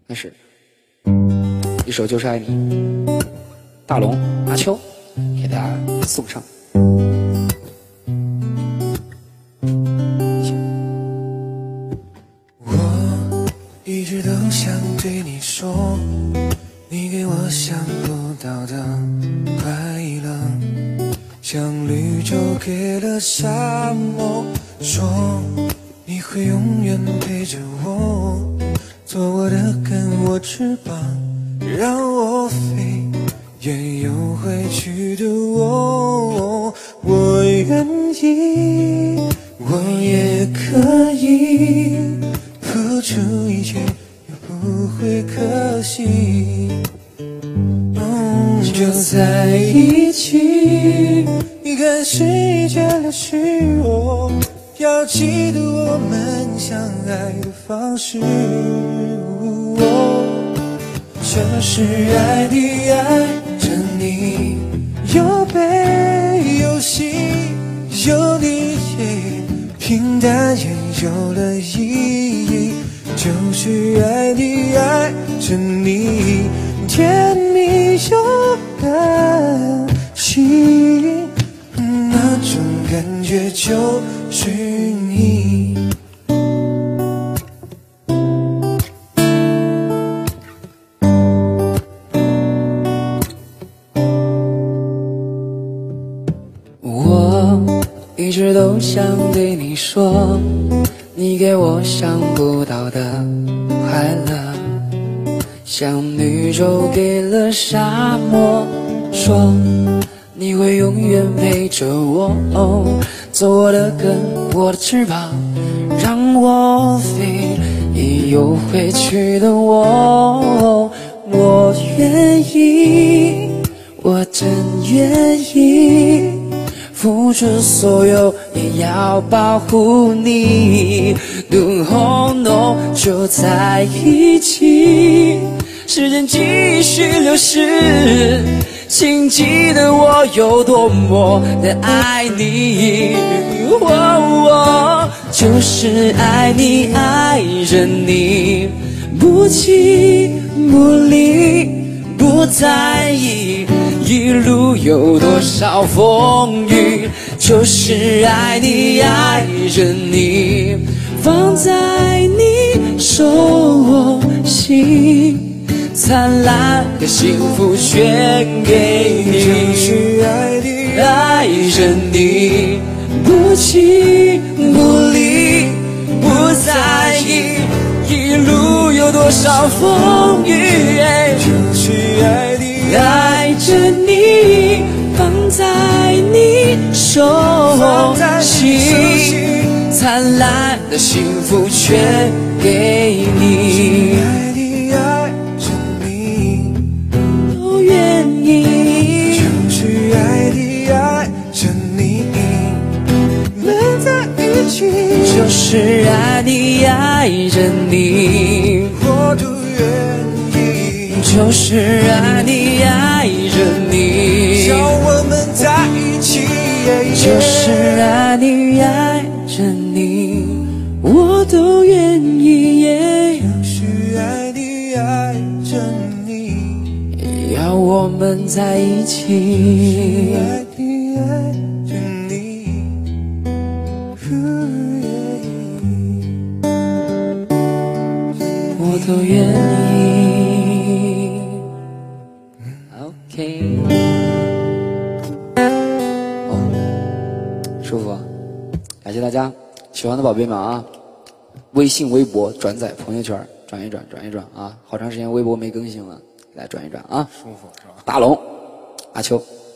那是一首《就是爱你》，大龙、阿秋给大家送上。 我一直都想对你说，你给我想不到的快乐，像绿洲给了沙漠，说你会永远陪着我，做我的根，我翅膀，让我飞，也有回去的我。我愿意，我也可以付出一切，也不会可惜。就在一起，看世界流逝，我要记得我们相爱的方式。这是爱你，爱着你，有悲有喜，有离别，平淡也有了意义。就是爱你，爱着你，甜蜜又感情，那种感觉就是你。 我一直都想对你说，你给我想不到的快乐，像绿洲给了沙漠，说你会永远陪着我，做我的根，我的翅膀，让我飞，也有回去的我。我愿意，我真愿意付出所有，也要保护你。Oh no， 就在一起，时间继续流逝，请记得我有多么的爱你。我就是爱你，爱着你，不弃不离，不在意一路有多少风雨，就是爱你，爱着你，放在你手心，灿烂的幸福全给你。 就是爱你， 爱着你，不弃不离，不在意一路有多少风雨。 就是爱你， 爱着你，放在你手心，灿烂的幸福全给你。 爱你，爱着你， 都愿意。 就是爱你，爱着你，能在一起。 就是爱你，爱着你， 我都愿意。 就是爱你，爱着你， 想我们在一起。 就是爱你，爱着你，我都愿意。 就是爱你，爱着你， 要我们在一起。 爱你，爱着你， 我都愿意。OK， 舒服，感谢大家，喜欢的宝贝们啊，微信、微博转载朋友圈，转一转啊，好长时间微博没更新了，给大家转一转啊。 舒服是吧？ 大龙、阿秋。